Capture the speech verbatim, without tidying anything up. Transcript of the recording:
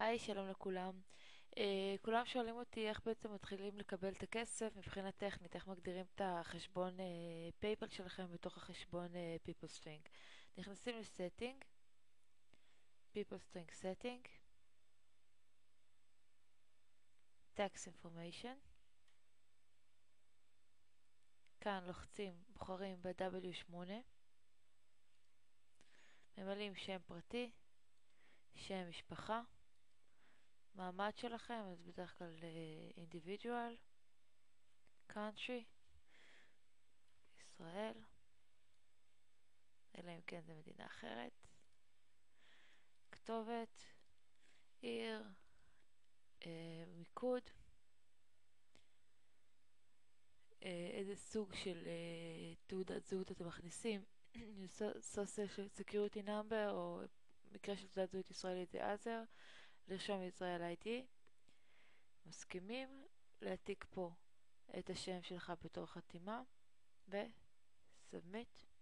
היי, שלום לכולם. Uh, כולם שואלים אותי איך בעצם מתחילים לקבל את הכסף מבחינה טכנית, איך מגדירים את החשבון פייפל uh, שלכם בתוך החשבון uh, PeopleString. נכנסים ל-Setting, PeopleString Setting, Tax Information. כאן לוחצים, בוחרים ב-דאבליו שמונה, ממלאים שם פרטי, שם משפחה, מעמד שלכם, אז בדרך כלל uh, individual, country, ישראל, אלא אם כן זה מדינה אחרת, כתובת, עיר, אה, מיקוד, אה, איזה סוג של אה, תעודת זהות אתם מכניסים, social security number, או במקרה של תעודת זהות ישראלית זה עזר, לרשום ישראל איי די, מסכימים, להעתיק פה את השם שלך בתור חתימה, ו-submit.